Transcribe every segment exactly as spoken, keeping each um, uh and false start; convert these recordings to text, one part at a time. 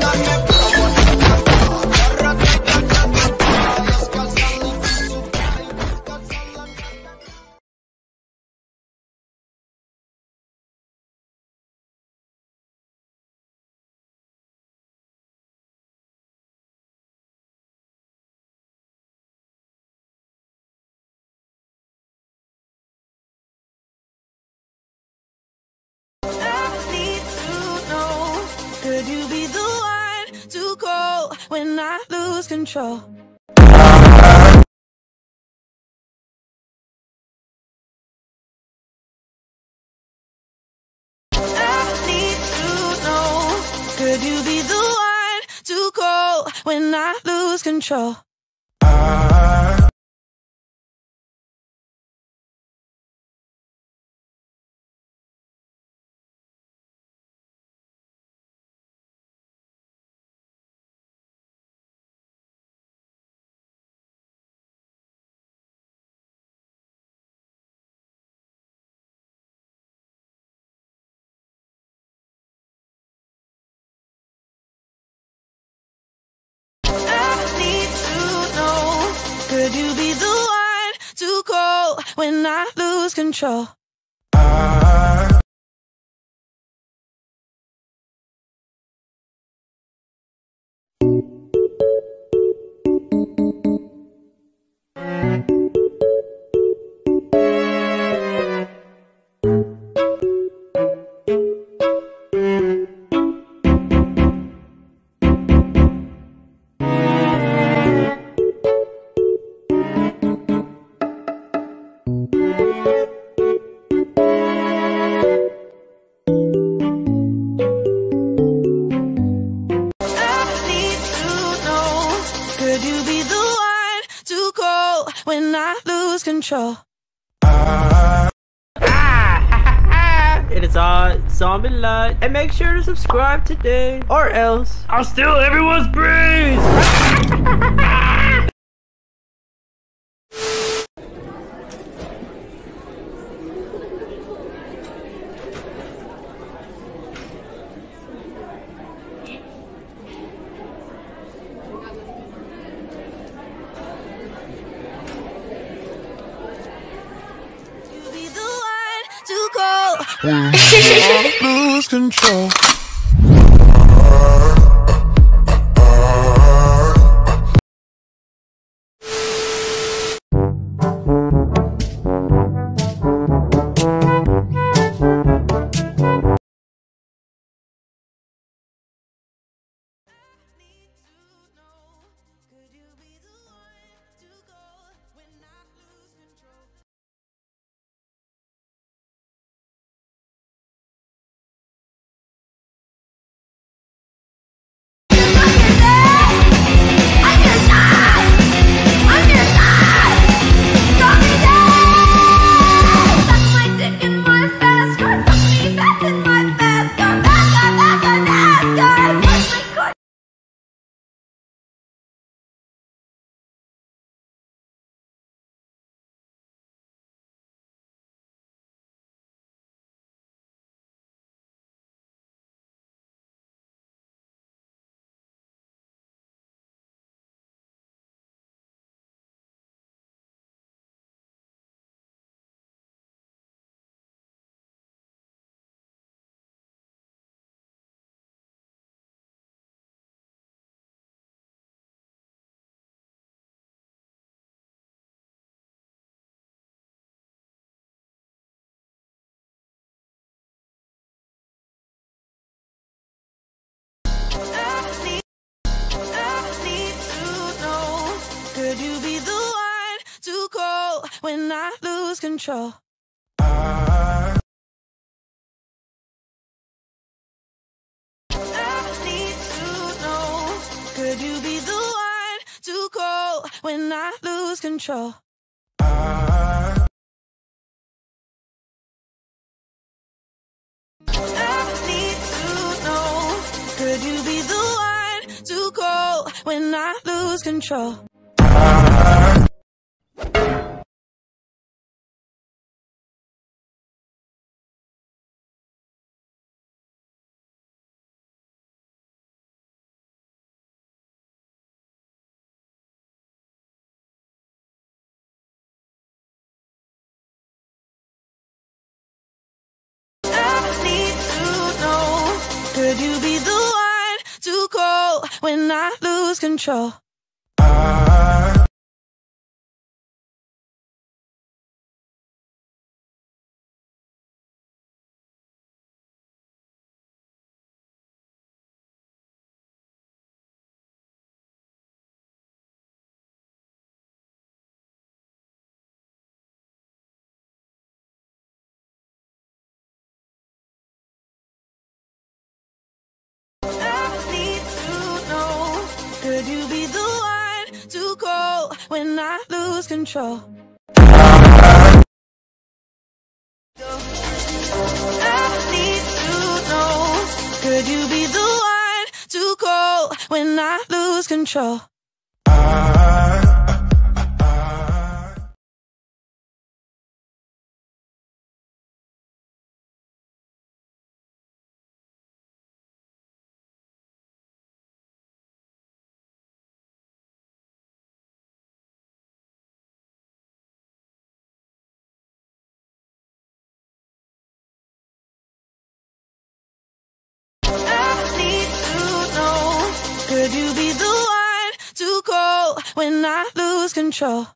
Could you be the one to call when I lose control? I need to know. Could you be the one to call when I lose control? Could you be the one to call when I lose control? When I lose control. Ah, it is all zombie light, and make sure to subscribe today, or else I'll steal everyone's brains. To call when I lose control. Could you be the one to call when I lose control? I need to know. Could you be the one to call when I lose control? I need to know. Could you be the one to call when I lose control? too cold when I lose control. Could you be the one too cold when I lose control? I need to know. Could you be the one too cold when I lose control? Could you be the one too cold when I lose control?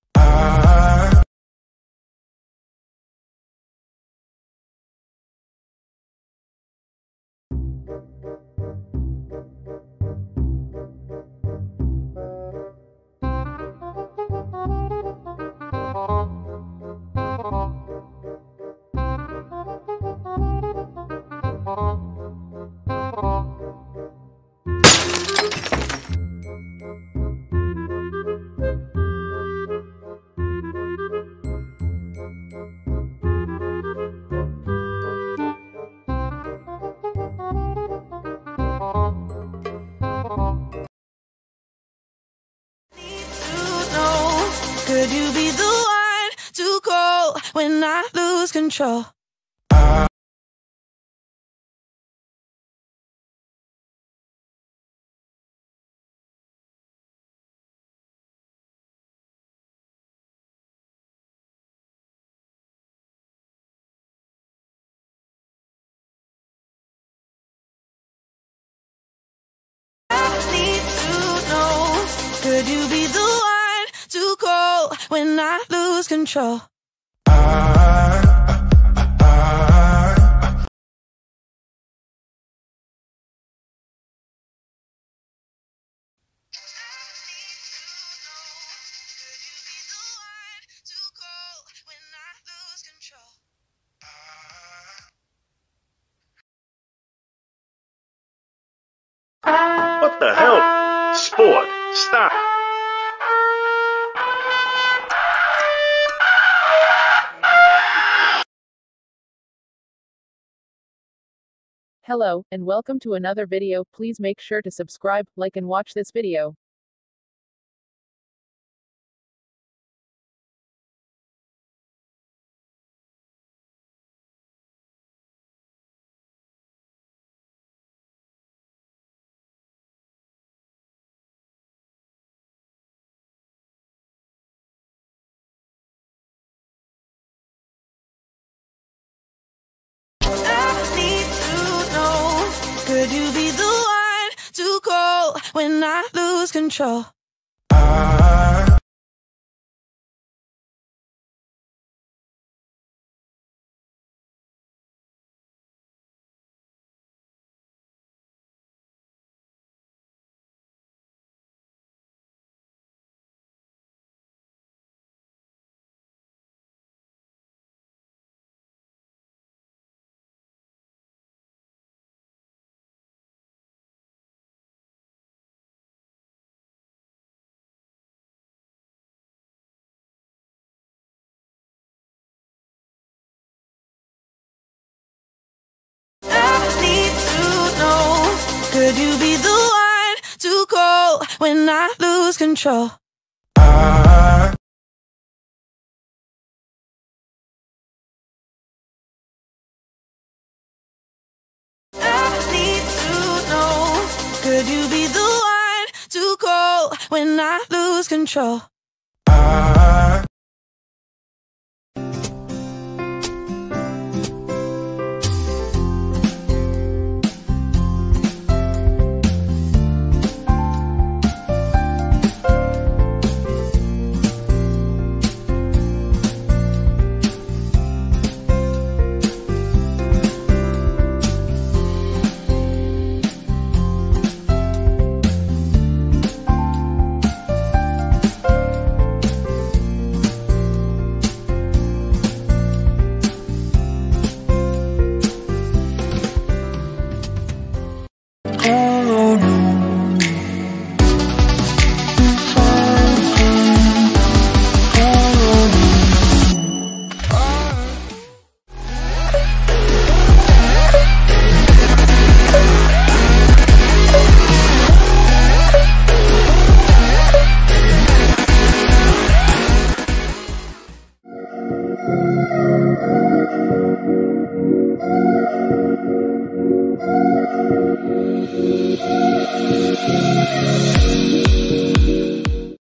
Could you be the one too cold when I lose control? Could you be the one too cold when I lose control? What the hell? Sport, stop. Hello, and welcome to another video. Please make sure to subscribe, like and watch this video. Could you be the one too cold when I lose control? Could you be the one too cold when I lose control? Could you be the one too cold when I lose control? Thank you.